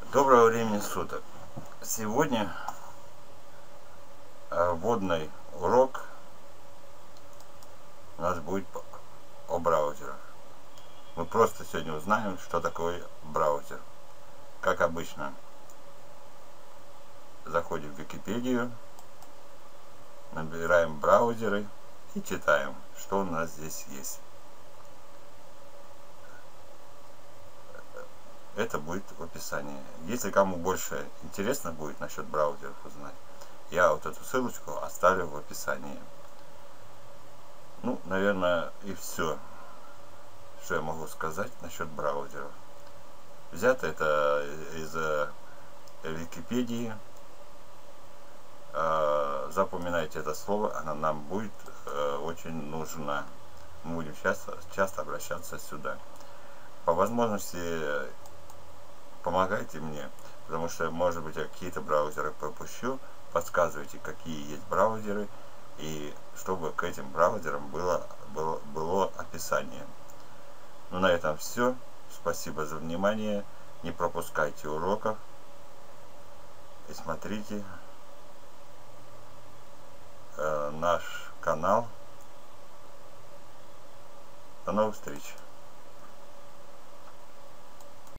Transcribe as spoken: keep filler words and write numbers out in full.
Доброго времени суток. Сегодня вводный урок у нас будет о браузерах. Мы просто сегодня узнаем, что такое браузер. Как обычно, заходим в Википедию, набираем браузеры и читаем, что у нас здесь есть. Это будет в описании. Если кому больше интересно будет насчет браузеров узнать, я вот эту ссылочку оставлю в описании. Ну, наверное, и все, что я могу сказать насчет браузеров. Взято это из Википедии. Запоминайте это слово, оно нам будет очень нужно. Мы будем часто, часто обращаться сюда. По возможности помогайте мне, потому что, может быть, я какие-то браузеры пропущу. Подсказывайте, какие есть браузеры, и чтобы к этим браузерам было, было, было описание. Ну, на этом все. Спасибо за внимание. Не пропускайте уроков и смотрите э, наш канал. До новых встреч!